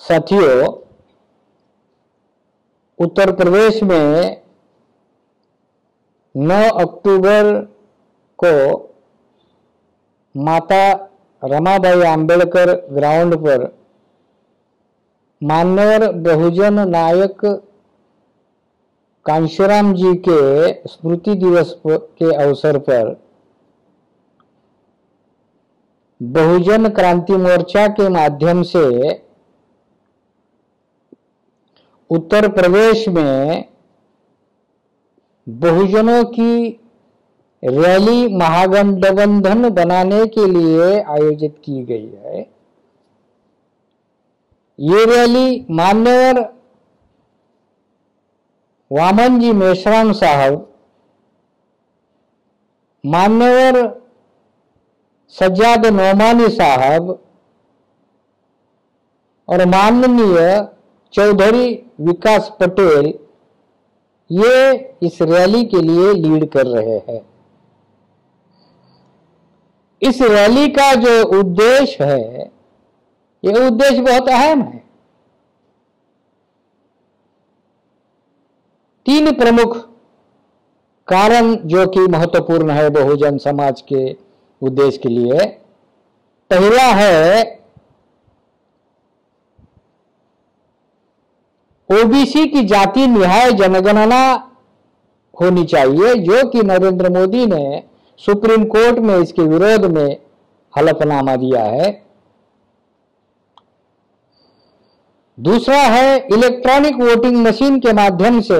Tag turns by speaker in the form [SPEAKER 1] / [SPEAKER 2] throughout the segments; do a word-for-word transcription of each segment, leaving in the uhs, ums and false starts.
[SPEAKER 1] साथियों, उत्तर प्रदेश में नौ अक्टूबर को माता रमाबाई आंबेडकर ग्राउंड पर मान्यवर बहुजन नायक कांशीराम जी के स्मृति दिवस के अवसर पर बहुजन क्रांति मोर्चा के माध्यम से उत्तर प्रदेश में बहुजनों की रैली महागठबंधन बनाने के लिए आयोजित की गई है। ये रैली मान्यवर वामन जी मेश्राम साहब, मान्यवर सज्जाद नोमानी साहब और माननीय चौधरी विकास पटेल ये इस रैली के लिए लीड कर रहे हैं। इस रैली का जो उद्देश्य है, ये उद्देश्य बहुत अहम है। तीन प्रमुख कारण जो कि महत्वपूर्ण है बहुजन समाज के उद्देश्य के लिए। पहला है ओबीसी की जाति न्याय जनगणना होनी चाहिए, जो कि नरेंद्र मोदी ने सुप्रीम कोर्ट में इसके विरोध में हलफनामा दिया है। दूसरा है इलेक्ट्रॉनिक वोटिंग मशीन के माध्यम से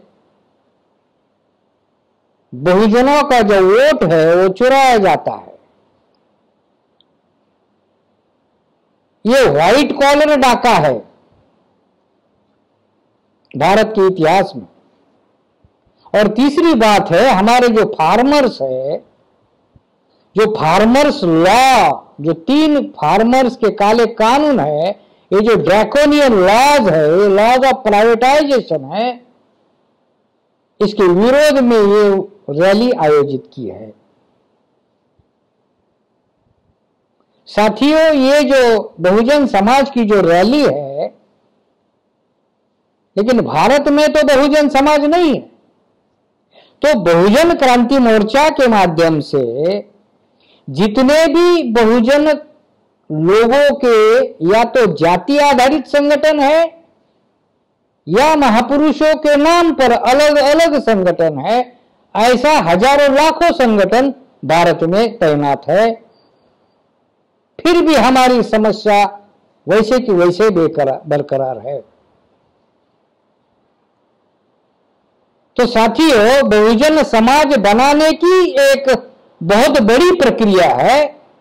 [SPEAKER 1] बहुजनों का जो वोट है वो चुराया जाता है। ये व्हाइट कॉलर डाका है भारत के इतिहास में। और तीसरी बात है, हमारे जो फार्मर्स है, जो फार्मर्स लॉ, जो तीन फार्मर्स के काले कानून है, ये जो ड्रैकोनियन लॉज है, ये लॉज ऑफ प्राइवेटाइजेशन है, इसके विरोध में ये रैली आयोजित की है। साथियों, ये जो बहुजन समाज की जो रैली है, लेकिन भारत में तो बहुजन समाज नहीं है, तो बहुजन क्रांति मोर्चा के माध्यम से जितने भी बहुजन लोगों के या तो जाति आधारित संगठन है या महापुरुषों के नाम पर अलग अलग संगठन है, ऐसा हजारों लाखों संगठन भारत में तैनात है, फिर भी हमारी समस्या वैसे की वैसे बरकरार है। तो साथियों, बहुजन समाज बनाने की एक बहुत बड़ी प्रक्रिया है।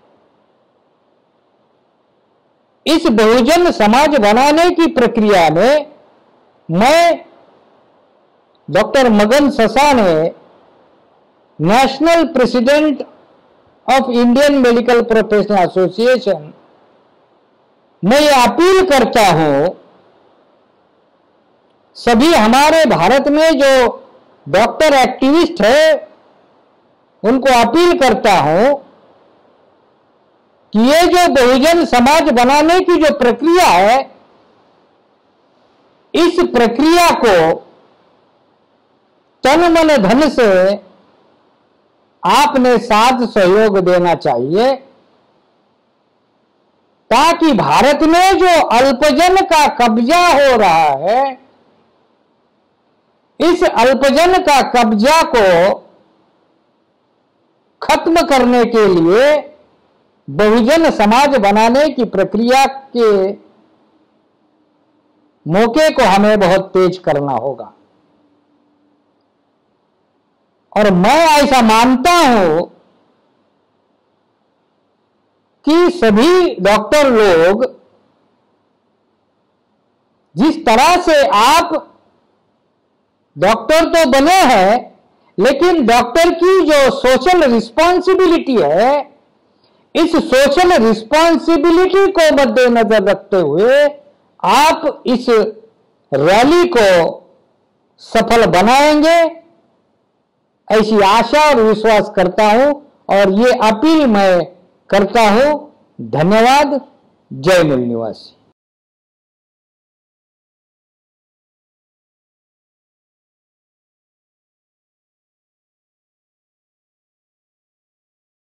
[SPEAKER 1] इस बहुजन समाज बनाने की प्रक्रिया में मैं doctor Magan Sasane, national president of Indian medical professional association, मैं ये अपील करता हूं सभी हमारे भारत में जो डॉक्टर एक्टिविस्ट है, उनको अपील करता हूं कि ये जो बहुजन समाज बनाने की जो प्रक्रिया है, इस प्रक्रिया को तन मन धन से आपने साथ सहयोग देना चाहिए, ताकि भारत में जो अल्पजन का कब्जा हो रहा है, इस अल्पजन का कब्जा को खत्म करने के लिए बहुजन समाज बनाने की प्रक्रिया के मौके को हमें बहुत तेज करना होगा। और मैं ऐसा मानता हूं कि सभी डॉक्टर लोग, जिस तरह से आप डॉक्टर तो बने हैं, लेकिन डॉक्टर की जो सोशल रिस्पॉन्सिबिलिटी है, इस सोशल रिस्पॉन्सिबिलिटी को मद्देनजर रखते हुए आप इस रैली को सफल बनाएंगे, ऐसी आशा और विश्वास करता हूं और ये अपील मैं करता हूं। धन्यवाद। जय मूल निवासी।